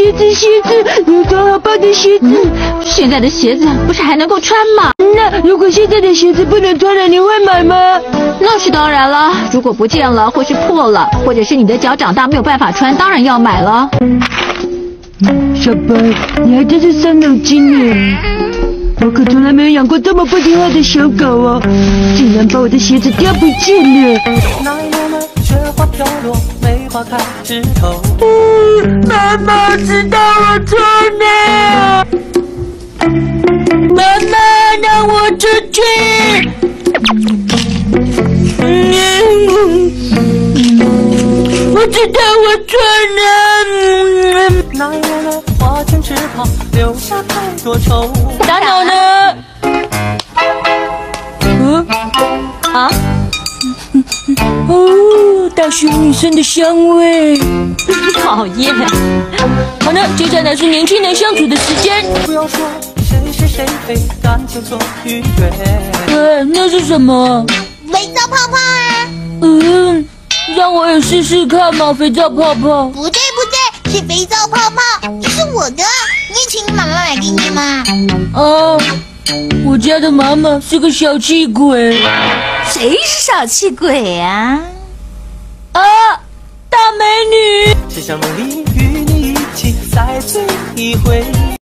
鞋子，有双好棒的鞋子。 现在的鞋子不是还能够穿吗？ 那如果现在的鞋子不能穿了，你会买吗？ 那是当然了，如果不见了，或是破了，或者是你的脚长大没有办法穿，当然要买了。 小白，你还真是伤脑筋呢。我可从来没有养过这么不听话的小狗哦，竟然把我的鞋子叼不见了。那一年的雪花飘落，梅花开枝头。妈妈知道我错了。妈妈，让我出去。我知道我错了。那一年的花前池旁，留下太多愁。打扰了。哦，大学女生的香味。 讨厌。 好了，接下来是年轻人相处的时间。不要说谁是谁非，感情错与对。那是什么？ 肥皂泡泡啊！ 让我也试试看嘛，肥皂泡泡。 不对，是肥皂泡泡，你是我的，你请妈妈买给你嘛。 我家的妈妈是个小气鬼。 谁是小气鬼啊？ 大美女。 只想梦里与你一起再醉一回。